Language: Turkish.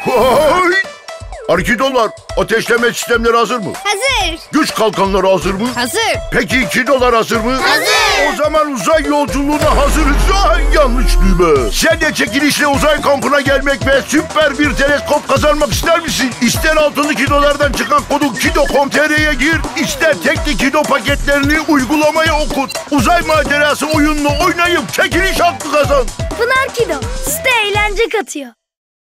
Vay! $2. Ateşleme sistemleri hazır mı? Hazır. Güç kalkanları hazır mı? Hazır. Peki $2 hazır mı? Hazır. O zaman uzay yolculuğuna hazırız. Ay, yanlış düğme. Sen de çekilişle uzay kampına gelmek ve süper bir teleskop kazanmak ister misin? İster altılı kilolardan çıkan kodu kido.com.tr'ye gir, ister tekli kido paketlerini uygulamaya okut. Uzay macerası oyununu oynayıp çekiliş hakkı kazan. Pınar Kido. Site eğlence katıyor.